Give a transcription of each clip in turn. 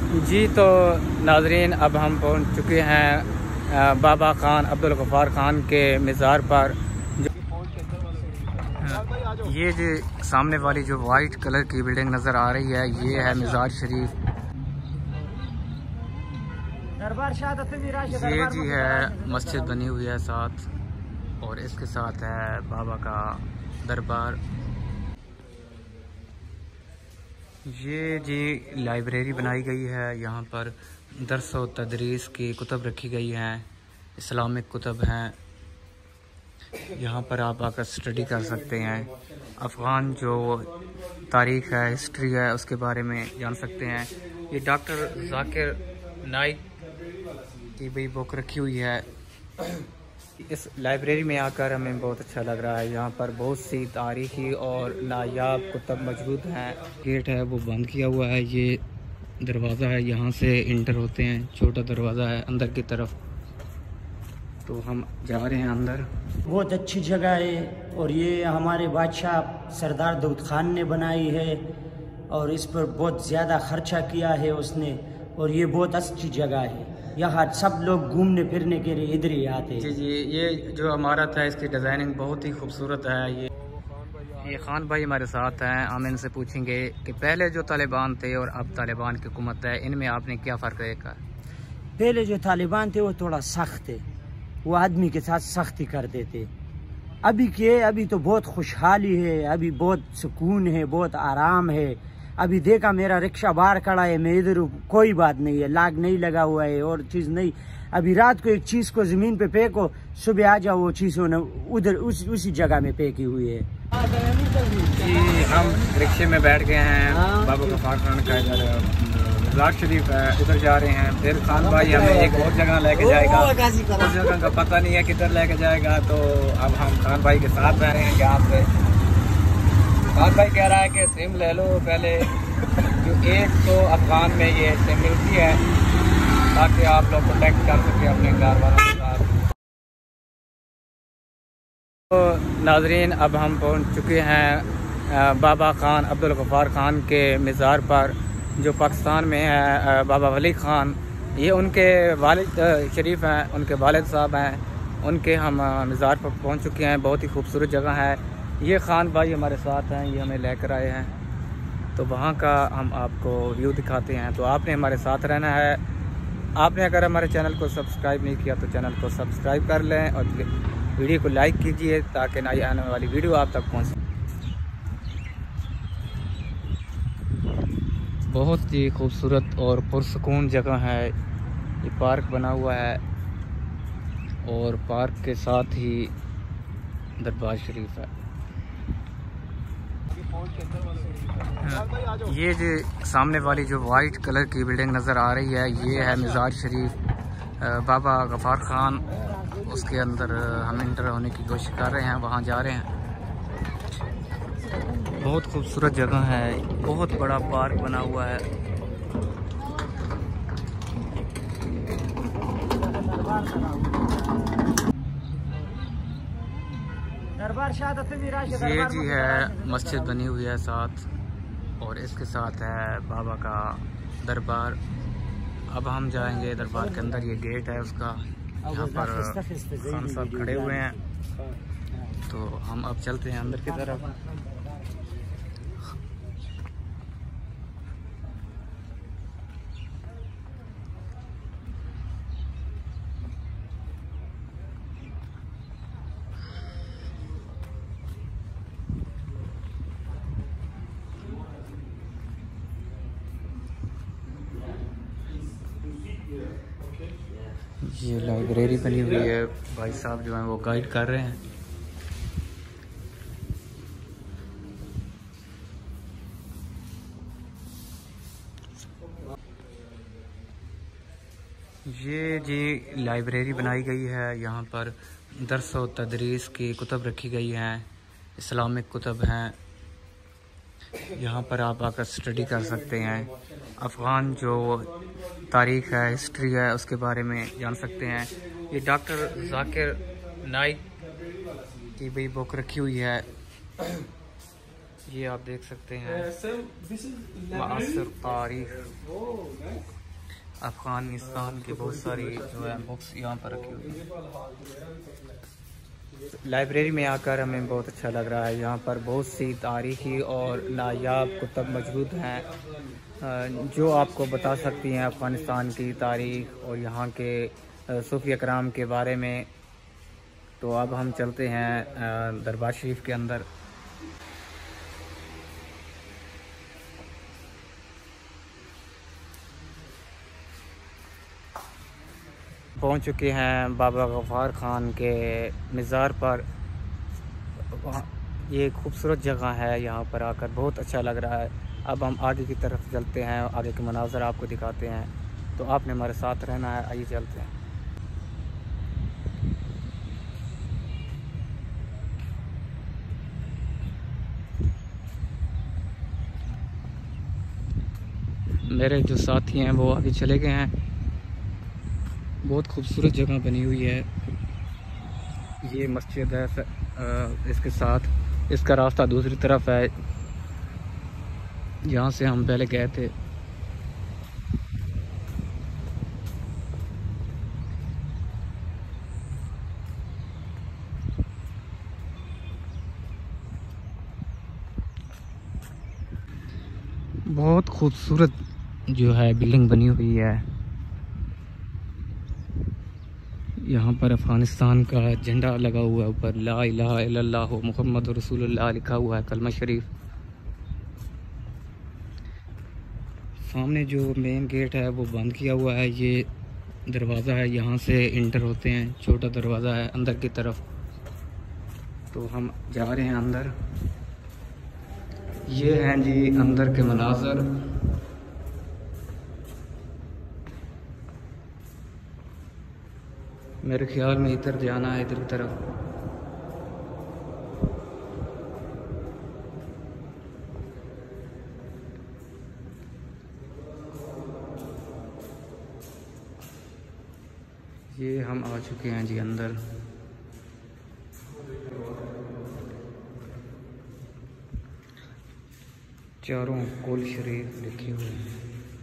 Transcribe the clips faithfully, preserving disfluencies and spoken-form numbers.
जी तो नाजरीन, अब हम पहुंच चुके हैं बाबा खान अब्दुल गफ़ार खान के मज़ार पर। जो ये जो सामने वाली जो वाइट कलर की बिल्डिंग नज़र आ रही है, ये है मज़ार शरीफ। ये जी है मस्जिद बनी हुई है साथ, और इसके साथ है बाबा का दरबार। ये जी लाइब्रेरी बनाई गई है, यहाँ पर दर्स व तदरीस की कुतब रखी गई हैं, इस्लामिक कुतब हैं। यहाँ पर आप आकर स्टडी कर सकते हैं। अफ़गान जो तारीख़ है, हिस्ट्री है, उसके बारे में जान सकते हैं। ये डॉक्टर जाकिर नाइक की भी बुक रखी हुई है। इस लाइब्रेरी में आकर हमें बहुत अच्छा लग रहा है। यहाँ पर बहुत सी तारीख़ी और नायाब कुतब मौजूद हैं। गेट है वो बंद किया हुआ है। ये दरवाज़ा है, यहाँ से इंटर होते हैं। छोटा दरवाज़ा है अंदर की तरफ, तो हम जा रहे हैं अंदर। बहुत अच्छी जगह है, और ये हमारे बादशाह सरदार दाऊद खान ने बनाई है, और इस पर बहुत ज़्यादा खर्चा किया है उसने, और ये बहुत अच्छी जगह है। यहाँ सब लोग घूमने फिरने के लिए इधर ही आते हैं। जी जी, ये जो इमारत है इसकी डिज़ाइनिंग बहुत ही खूबसूरत है। ये ये खान भाई हमारे साथ हैं, हम इनसे पूछेंगे कि पहले जो तालिबान थे और अब तालिबान की हुकूमत है, इनमें आपने क्या फ़र्क देखा? पहले जो तालिबान थे वो थोड़ा सख्त थे, वो आदमी के साथ सख्ती करते थे। अभी के अभी तो बहुत खुशहाली है, अभी बहुत सुकून है, बहुत आराम है। अभी देखा मेरा रिक्शा बाहर खड़ा है, मैं इधर हूँ, कोई बात नहीं है, लाग नहीं लगा हुआ है और चीज़ नहीं। अभी रात को एक चीज़ को ज़मीन पे फेंको, सुबह आ जाओ वो चीज़ उधर उस, उसी जगह में फेंकी हुई है। जी, हम रिक्शे में बैठ गए हैं। बाबा गफ़ार खान का इधर मज़ार शरीफ है, उधर जा रहे हैं। फिर खान भाई हमें एक और जगह लेके जाएगा, उस जगह का पता नहीं है किधर लेके जाएगा। तो अब हम खान भाई के साथ रह रहे हैं यहाँ पे। खान भाई कह रहा है कि सिम ले लो पहले, जो एक तो अफगान में ये सिम मिलती है, ताकि आप लोग कॉन्टेक्ट कर सकें अपने घर वालों के साथ। तो नाजरीन, अब हम पहुंच चुके हैं बाबा खान अब्दुल गफ़ार खान के मज़ार पर, जो पाकिस्तान में है। बाबा वली खान, ये उनके वालिद शरीफ हैं, उनके वालिद साहब हैं। उनके हम मज़ार पर पहुंच चुके हैं। बहुत ही खूबसूरत जगह है। ये खान भाई हमारे साथ हैं, ये हमें लेकर आए हैं, तो वहाँ का हम आपको व्यू दिखाते हैं। तो आपने हमारे साथ रहना है। आपने अगर हमारे चैनल को सब्सक्राइब नहीं किया तो चैनल को सब्सक्राइब कर लें, और वीडियो को लाइक कीजिए ताकि नई आने वाली वीडियो आप तक पहुँचे। बहुत ही खूबसूरत और पुरसुकून जगह है। ये पार्क बना हुआ है, और पार्क के साथ ही दरबार शरीफ है। ये जो सामने वाली जो वाइट कलर की बिल्डिंग नज़र आ रही है, ये है मज़ार शरीफ बाबा गफ़ार खान। उसके अंदर हम इंटर होने की कोशिश कर रहे हैं, वहाँ जा रहे हैं। बहुत खूबसूरत जगह है, बहुत बड़ा पार्क बना हुआ है। ये जी है मस्जिद बनी हुई है साथ, और इसके साथ है बाबा का दरबार। अब हम जाएंगे दरबार के अंदर। ये गेट है उसका, यहाँ पर खान साहब खड़े हुए हैं, तो हम अब चलते हैं अंदर की तरफ। ये लाइब्रेरी बनी हुई है, भाई साहब जो हैं वो गाइड कर रहे हैं। ये जी लाइब्रेरी बनाई गई है, यहाँ पर दर्स व तदरीस की कुतब रखी गई हैं, इस्लामिक कुतब हैं। यहाँ पर आप आकर स्टडी कर सकते हैं। अफ़गान जो तारीख़ है, हिस्ट्री है, उसके बारे में जान सकते हैं। ये डॉक्टर जाकिर नाइक की भी बुक रखी हुई है, ये आप देख सकते हैं। माअसर तारीख़। अफ़गानिस्तान की बहुत सारी जो है बुक्स यहाँ पर रखी हुई हैं। लाइब्रेरी में आकर हमें बहुत अच्छा लग रहा है। यहाँ पर बहुत सी तारीख़ी और नायाब कुतुब मौजूद हैं जो आपको बता सकती हैं अफ़गानिस्तान की तारीख़ और यहाँ के सूफ़ी अकराम के बारे में। तो अब हम चलते हैं दरबार शरीफ के अंदर। पहुंच चुके हैं बाबा गफ़ार ख़ान के मज़ार पर। ये खूबसूरत जगह है, यहाँ पर आकर बहुत अच्छा लग रहा है। अब हम आगे की तरफ चलते हैं, आगे के मनाज़र आपको दिखाते हैं। तो आपने हमारे साथ रहना है, आइए चलते हैं। मेरे जो साथी हैं वो आगे चले गए हैं। बहुत खूबसूरत जगह बनी हुई है। ये मस्जिद है, इसके साथ इसका रास्ता दूसरी तरफ है, जहाँ से हम पहले गए थे। बहुत खूबसूरत जो है बिल्डिंग बनी हुई है। यहाँ पर अफ़गानिस्तान का झंडा लगा हुआ है, ऊपर ला इलाहा इल्लल्लाह मुहम्मद रसूलुल्लाह लिखा हुआ है, कलमा शरीफ। सामने जो मेन गेट है वो बंद किया हुआ है। ये दरवाज़ा है, यहाँ से इंटर होते हैं, छोटा दरवाज़ा है अंदर की तरफ। तो हम जा रहे हैं अंदर। ये हैं जी अंदर के मनाज़र। मेरे ख्याल में इधर जाना है, इधर की तरफ। ये हम आ चुके हैं जी अंदर। चारों कुल शरीफ लिखे हुए हैं।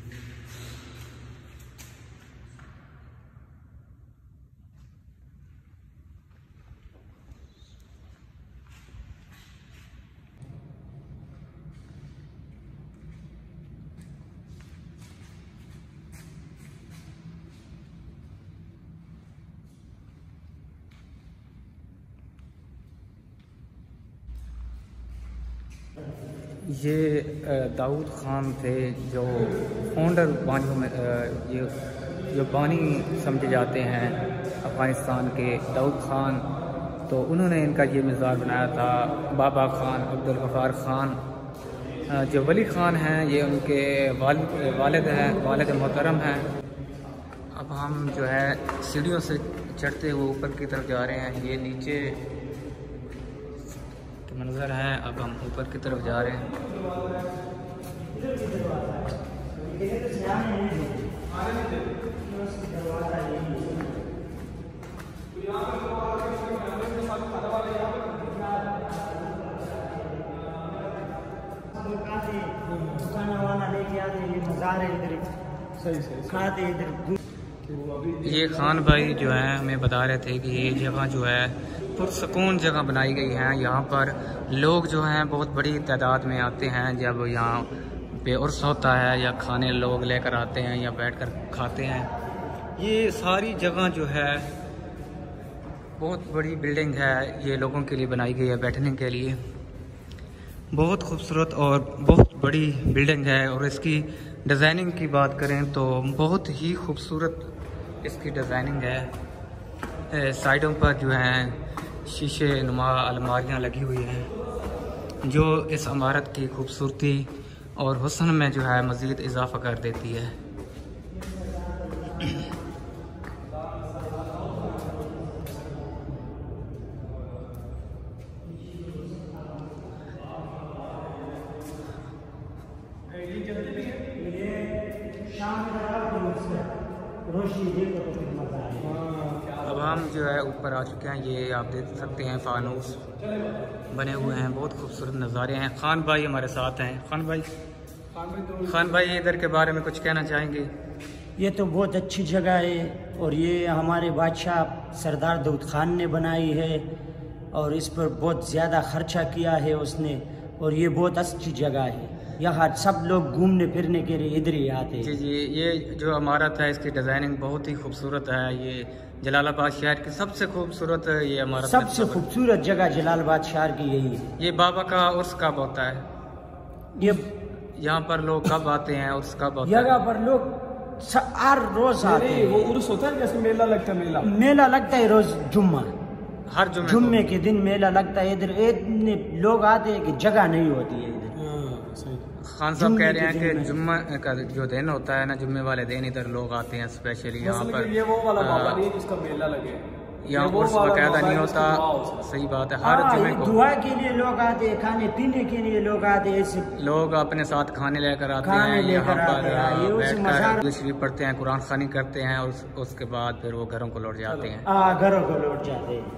ये दाऊद ख़ान थे जो फाउंडर बानियों में, ये जो बानी समझे जाते हैं अफ़गानिस्तान के, दाऊद ख़ान। तो उन्होंने इनका ये मज़ार बनाया था। बाबा ख़ान अब्दुल गफ़ार ख़ान जो वली ख़ान हैं, ये उनके वालिद वालिद हैं, वालिद मोहतरम हैं। अब हम जो है सीढ़ियों से चढ़ते हुए ऊपर की तरफ जा रहे हैं। ये नीचे मंजर है। अब हम ऊपर की तरफ जा रहे हैं। ये खान भाई जो है हमें बता रहे थे कि ये जगह जो है पुरसकून जगह बनाई गई है। यहाँ पर लोग जो हैं बहुत बड़ी तादाद में आते हैं जब यहाँ पे उर्स होता है या खाने लोग लेकर आते हैं या बैठकर खाते हैं। ये सारी जगह जो है बहुत बड़ी बिल्डिंग है, ये लोगों के लिए बनाई गई है बैठने के लिए। बहुत खूबसूरत और बहुत बड़ी बिल्डिंग है। और इसकी डिज़ाइनिंग की बात करें तो बहुत ही खूबसूरत इसकी डिज़ाइनिंग है। साइडों पर जो हैं शीशे नुमा अलमारियाँ लगी हुई हैं जो इस इमारत की खूबसूरती और हुस्न में जो है मज़ीद इजाफ़ा कर देती है। अब हम जो है ऊपर आ चुके हैं। ये आप देख सकते हैं फानूस बने हुए हैं, बहुत खूबसूरत नज़ारे हैं। खान भाई हमारे साथ हैं। खान भाई खान भाई इधर के बारे में कुछ कहना चाहेंगे? ये तो बहुत अच्छी जगह है और ये हमारे बादशाह सरदार दाऊद खान ने बनाई है और इस पर बहुत ज़्यादा खर्चा किया है उसने और ये बहुत अच्छी जगह है। यहाँ सब लोग घूमने फिरने के लिए इधर ही आते हैं। जी जी, ये जो इमारत है इसकी डिज़ाइनिंग बहुत ही खूबसूरत है। ये जलालाबाद शहर की सबसे खूबसूरत ये इमारत, सबसे खूबसूरत जगह जलालाबाद शहर की यही है। ये बाबा का उर्स कब होता है? ये यहाँ पर लोग कब आते हैं? उर्स कब होता है? यहाँ पर लोग हर रोज आते हैं। वो उर्स होता है जैसे मेला लगता है। मेला मेला लगता है रोज जुम्मा, हर जुम्मे जुम्मे के दिन मेला लगता है। इधर इतने लोग आते हैं कि जगह नहीं होती है इधर। खान साहब कह रहे हैं कि जुम्मा का जो दिन होता है ना, जुम्मे वाले दिन इधर लोग आते हैं स्पेशली यहाँ पर। ये वो वाला बाबा नहीं है जिसका मेला लगे, यहाँ उर्स बकायदा नहीं होता। सही बात है, हर जुम्मे को दुआ के लिए लोग आते हैं, खाने पीने के लिए लोग आते हैं। ऐसे लोग अपने साथ खाने लेकर आते हैं, यहाँ पर बैठकर शरीफ पढ़ते हैं, कुरान खानी करते हैं और उसके बाद फिर वो घरों को लौट जाते हैं। हाँ, घरों को लौट जाते हैं।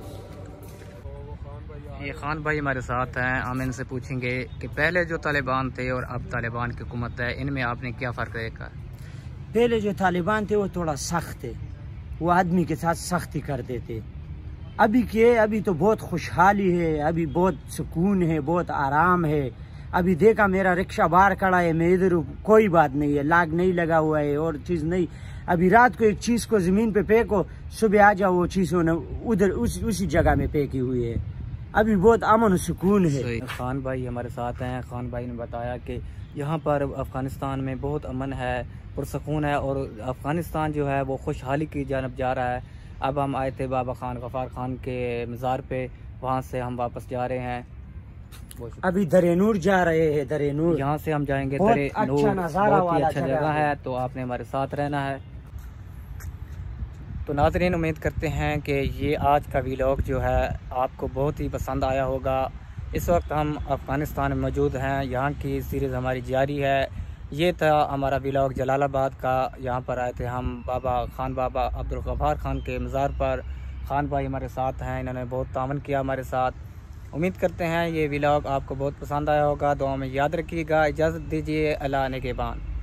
ये खान भाई हमारे साथ हैं, हम इनसे पूछेंगे कि पहले जो तालिबान थे और अब तालिबान की हुकूमत है, इनमें आपने क्या फ़र्क देखा? पहले जो तालिबान थे वो थोड़ा सख्त थे, वो आदमी के साथ सख्ती करते थे। अभी के अभी तो बहुत खुशहाली है, अभी बहुत सुकून है, बहुत आराम है। अभी देखा मेरा रिक्शा बाहर खड़ा है, मैं इधर कोई बात नहीं है, लाग नहीं लगा हुआ है और चीज़ नहीं। अभी रात को एक चीज़ को ज़मीन पे फेंको, सुबह आ जाओ वो चीज़ उधर उस, उसी जगह में फेंकी हुई है। अभी बहुत अमन सुकून है। खान भाई हमारे साथ हैं। खान भाई ने बताया कि यहाँ पर अफ़गानिस्तान में बहुत अमन है, पुरसकून है और अफ़गानिस्तान जो है वो खुशहाली की जानब जा रहा है। अब हम आए थे बाबा खान गफ़ार खान के मज़ार पे, वहाँ से हम वापस जा रहे हैं। अभी दरेनूर जा रहे हैं। दरेनूर यहाँ से हम जाएंगे। बहुत अच्छा नज़ारा वाला अच्छा जगह है, तो आपने हमारे साथ रहना है। तो नाज़रीन, उम्मीद करते हैं कि ये आज का व्लॉग जो है आपको बहुत ही पसंद आया होगा। इस वक्त हम अफ़गानिस्तान में मौजूद हैं, यहाँ की सीरीज़ हमारी जारी है। ये था हमारा व्लॉग जलालाबाद का। यहाँ पर आए थे हम बाबा खान बाबा अब्दुल गफ़ार खान के मज़ार पर। खान भाई हमारे साथ हैं, इन्होंने बहुत तावन किया हमारे साथ। उम्मीद करते हैं ये व्लॉग आपको बहुत पसंद आया होगा। दुआ में याद रखिएगा। इजाज़त दीजिए, अल्लाह ने के बान।